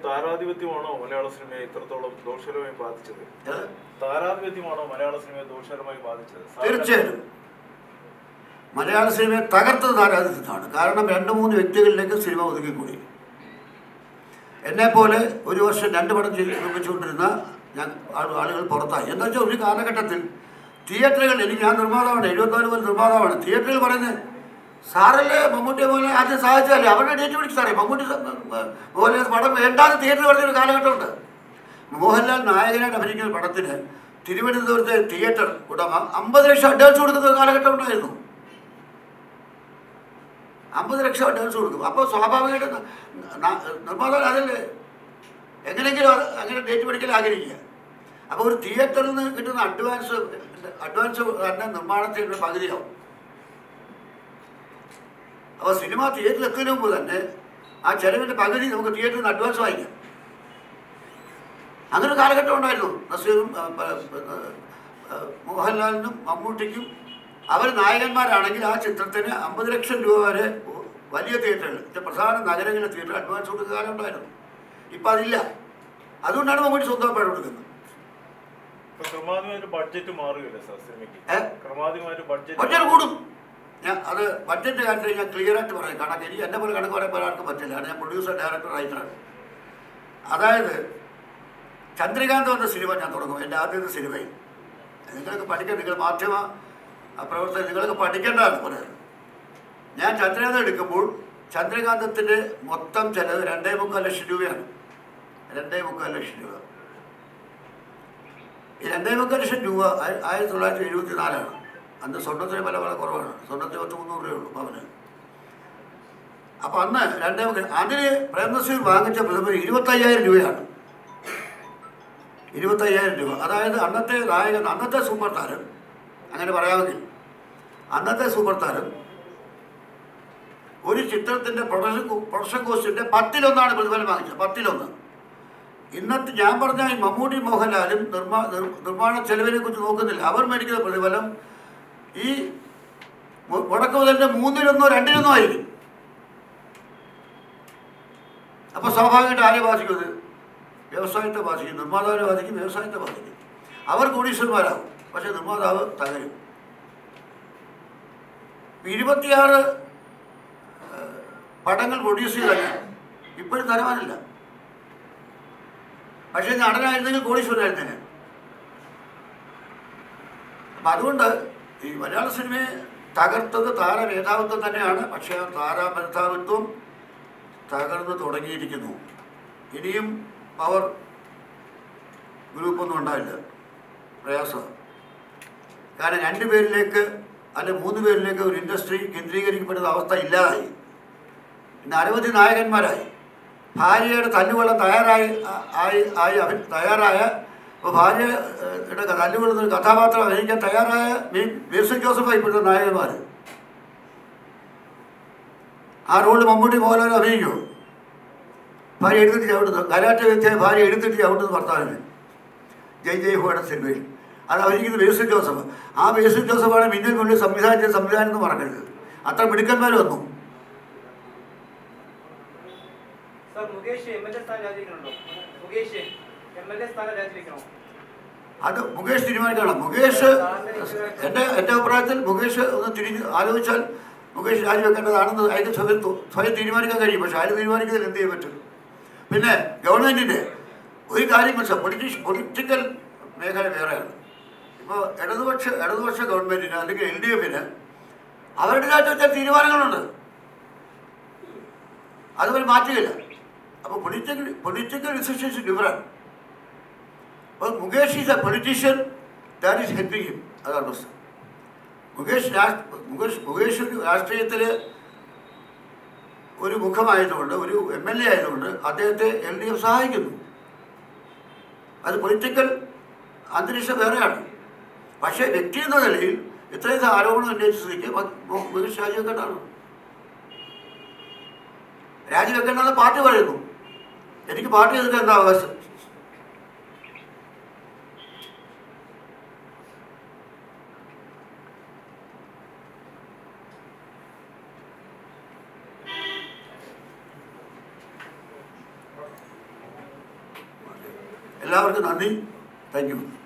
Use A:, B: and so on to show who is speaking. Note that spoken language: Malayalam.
A: താരാധിപത്യമാണോ മലയാള സിനിമയെ ഇത്രത്തോളം ദോഷകരമായി ബാധിച്ചത്? താരാധിപത്യമാണോ മലയാള സിനിമയെ ദോഷകരമായി ബാധിച്ചത്?
B: തീർച്ചയായിട്ടും മലയാള സിനിമയെ തകർത്തത് താരാധിപത്യമാണ്. കാരണം 2-3 വ്യക്തികളിലേക്ക് സിനിമ ഒതുങ്ങിക്കൂടി. എന്നെപ്പോലെ ഒരു വർഷം 2 പടം നിർമ്മിച്ചുകൊണ്ടിരുന്ന ആളുകൾ പുറത്തായി. എന്താ വെച്ചാൽ ഒരു കാലഘട്ടത്തിൽ തിയേറ്ററുകൾ, ഞാൻ നിർമ്മാതാവാണ്, 74 മുതൽ നിർമ്മാതാവാണ്. തിയേറ്ററുകൾ പറയുന്നത് സാറല്ലേ മമ്മൂട്ടിയെ പോലെ ആദ്യം സാധിച്ചതല്ലേ, അവരുടെ ഡേറ്റ് പിടിച്ച് സാറേ മമ്മൂട്ടി പോലെ പടം വേണ്ടാന്ന് തിയേറ്റർ പറഞ്ഞൊരു കാലഘട്ടമുണ്ട്. മോഹൻലാൽ നായകനായിട്ട് അഭിനയിക്കുന്ന പടത്തിന് തിരുവനന്തപുരത്തെ തിയേറ്റർ ഉടമ 50 ലക്ഷം അഡ്വാൻസ് കൊടുക്കുന്ന ഒരു കാലഘട്ടം ഉണ്ടായിരുന്നു. 50 ലക്ഷം അഡ്വാൻസ് കൊടുക്കും. അപ്പോൾ സ്വാഭാവികമായിട്ട് നിർമ്മാതാവ് അതല്ലേ എങ്ങനെയെങ്കിലും അങ്ങനെ ഡേറ്റ് പിടിക്കൽ ആഗ്രഹിക്കുക. അപ്പോൾ ഒരു തിയേറ്ററിൽ നിന്ന് കിട്ടുന്ന അഡ്വാൻസ് തന്നെ നിർമ്മാണത്തിൻ്റെ പകുതിയാവും. അപ്പോൾ സിനിമ തിയേറ്ററിൽ എത്തുന്നതിന് മുമ്പ് തന്നെ ആ ചെലവിൻ്റെ പകുതി നമുക്ക് തിയേറ്ററിൽ നിന്ന് അഡ്വാൻസ് വാങ്ങിക്കാം. അങ്ങനെ ഒരു കാലഘട്ടം ഉണ്ടായിരുന്നു. നസീറും മോഹൻലാലിനും മമ്മൂട്ടിക്കും അവർ നായകന്മാരാണെങ്കിൽ ആ ചിത്രത്തിന് 50 ലക്ഷം രൂപ വരെ വലിയ തിയേറ്ററുകൾ, പ്രധാന നഗരങ്ങളിലെ തിയേറ്ററിൽ അഡ്വാൻസ് കൊടുക്കുന്ന കാലം ഉണ്ടായിരുന്നു. ഇപ്പം അതില്ല. അതുകൊണ്ടാണ് മമ്മൂട്ടി സ്വന്തം പണം കൊടുക്കുന്നത്. ബഡ്ജറ്റ് കൂടും. അത് ബഡ്ജറ്റ് കാര്യത്തിൽ ഞാൻ ക്ലിയറായിട്ട് പറയാം. കണക്ക് എനിക്ക് എൻ്റെ പോലെ കണക്ക് പറയാൻ ആർക്കും പറ്റില്ല. ഞാൻ പ്രൊഡ്യൂസർ, ഡയറക്ടർ, റൈറ്ററാണ്. അതായത് ചന്ദ്രകാന്ത് എന്ന സിനിമ ഞാൻ തുടങ്ങും, എൻ്റെ ആദ്യത്തെ സിനിമയിൽ. നിങ്ങളൊക്കെ പഠിക്കാൻ, നിങ്ങൾ മാധ്യമ പ്രവർത്തകർ നിങ്ങളൊക്കെ പഠിക്കേണ്ടതാണ് പറയുന്നത്. ഞാൻ ചന്ദ്രകാന്ത് എടുക്കുമ്പോൾ ചന്ദ്രകാന്തത്തിൻ്റെ മൊത്തം ചിലവ് 2.25 ലക്ഷം രൂപയാണ്. 2.25 ലക്ഷം രൂപ. ഈ 2.25 ലക്ഷം രൂപ 1974 അന്ന് സ്വർണ്ണത്തിന് വില വളരെ കുറവാണ്. സ്വർണ്ണത്തിന് 300 രൂപയുള്ളൂ പവന്. അപ്പോൾ അന്ന് അതിന് പ്രേംനസീർ വാങ്ങിച്ച പ്രതിഫലം 25,000 രൂപയാണ്. 25,000 രൂപ. അതായത് അന്നത്തെ നായകൻ, അന്നത്തെ സൂപ്പർ താരം, അങ്ങനെ പറയാമെങ്കിൽ അന്നത്തെ സൂപ്പർ താരം ഒരു ചിത്രത്തിൻ്റെ പ്രൊഡക്ഷൻ കോസ്റ്റിൻ്റെ 10-1 പ്രതിഫലം വാങ്ങിച്ചത്. 10-1. ഇന്നത്തെ ഞാൻ പറഞ്ഞ ഈ മമ്മൂട്ടി മോഹൻലാലും നിർമ്മാണ ചെലവിനെ കുറിച്ച് നോക്കുന്നില്ല. അവർ മേടിക്കുന്ന പ്രതിഫലം ഈ മുടക്ക് മുതലിൻ്റെ 3-1, 2-1 ആയിരിക്കും. അപ്പോൾ സ്വാഭാവികമായിട്ട് ആരെ ബാധിക്കുന്നത്? വ്യവസായത്തെ ബാധിക്കും, നിർമ്മാതാവിനെ ബാധിക്കും, വ്യവസായത്തെ ബാധിക്കും. അവർ കോടീശ്വരന്മാരാകും, പക്ഷേ നിർമ്മാതാവ് തകരും. 26 പടങ്ങൾ പ്രൊഡ്യൂസ് ചെയ്തല്ല ഇപ്പോഴും തരവാനില്ല. പക്ഷേ നടനായിരുന്നെങ്കിൽ കോടീശ്വരനായിരുന്നേനെ. അപ്പം അതുകൊണ്ട് ഈ മലയാള സിനിമയെ തകർത്തത് താരമേധാവിത്വം തന്നെയാണ്. പക്ഷേ ആ താരമേധാവിത്വം തകർന്ന് തുടങ്ങിയിരിക്കുന്നു. ഇനിയും പവർ ഗ്രൂപ്പൊന്നും ഉണ്ടാവില്ല. പ്രയാസമാണ്. കാരണം 2 പേരിലേക്ക് അല്ലെ 3 പേരിലേക്ക് ഒരു ഇൻഡസ്ട്രി കേന്ദ്രീകരിക്കപ്പെടുന്ന അവസ്ഥ ഇല്ലാതായി. ഇന്ന് അനവധി നായകന്മാരായി. ഭാര്യയുടെ തല്ലുകൊള്ളാൻ തയ്യാറായ ഭാര്യയുടെ തല്ലുകൊള്ളുന്ന ഒരു കഥാപാത്രം അഭിനയിക്കാൻ തയ്യാറായ മേഴ്സൺ ജോസഫായി ഇപ്പോഴത്തെ നായകന്മാർ. ആ റോള് മമ്മൂട്ടി മോഹൻലാൽ അഭിനയിക്കുമോ? ഭാര്യ എടുത്തിട്ട് ചവിട്ടുന്നു. കരാട്ടെ വ്യക്തിയായ ഭാര്യ എടുത്തിട്ട് ചവിട്ടുന്നു ഭർത്താവിന്. ജയ് ഹോയുടെ സിനിമയിൽ അത് അഭിനയിക്കുന്നത് മേഴ്സൺ ജോസഫ്. ആ മേഴ്സൺ ജോസഫാണ് മിന്നൽ മുന്നിൽ സംവിധാനം എന്ന് പറഞ്ഞത്. അത്ര മിടുക്കന്മാർ വന്നു. അത് മുകേഷ് തീരുമാനിക്കണം. മുകേഷ് എൻ്റെ അഭിപ്രായത്തിൽ മുകേഷ് ഒന്ന് തിരിഞ്ഞ് ആലോചിച്ചാൽ മുകേഷ് രാജിവെക്കേണ്ടതാണെന്ന് അതിന് സ്വയം തീരുമാനിക്കാൻ കഴിയും. പക്ഷേ ആരും തീരുമാനിക്കുന്നതിൽ എന്ത് ചെയ്യാൻ പറ്റും? പിന്നെ ഗവൺമെൻറ്റിൻ്റെ ഒരു കാര്യം മനസ്സിലാവും, പൊളിറ്റിക്കൽ മേഖല വേറെയാണ്. ഇപ്പോൾ ഇടതുപക്ഷ ഗവൺമെൻറ്റിന് അല്ലെങ്കിൽ LDFന് അവരുടേതായിട്ട് തീരുമാനങ്ങളുണ്ട്. അതുപോലെ മാറ്റുകയില്ല. അപ്പോൾ പൊളിറ്റിക്കൽ ഡിസിഷൻസ് ഡിഫറൻറ്റ്. അപ്പോൾ Mukesh is a politician that is helping him. അതാണ് പ്രശ്നം. മുകേഷ് രാഷ്ട്രീയത്തിൽ ഒരു മുഖമായതുകൊണ്ട്, ഒരു MLA ആയതുകൊണ്ട് അദ്ദേഹത്തെ LDF സഹായിക്കുന്നു. അത് പൊളിറ്റിക്കൽ അന്തരീക്ഷം വേറെയാണ്. പക്ഷേ വ്യക്തി എന്ന നിലയിൽ ഇത്രയും ആരോപണം ഉന്നയിച്ച സ്ഥിതിക്ക് മുകേഷ് രാജിവെക്കേണ്ടതാണ്. രാജിവെക്കേണ്ടതെന്ന് പാർട്ടി പറയുന്നു. എനിക്ക് പാർട്ടി എതിർക്കാൻ എന്താ അവകാശം? എല്ലാവർക്കും നന്ദി. Thank U.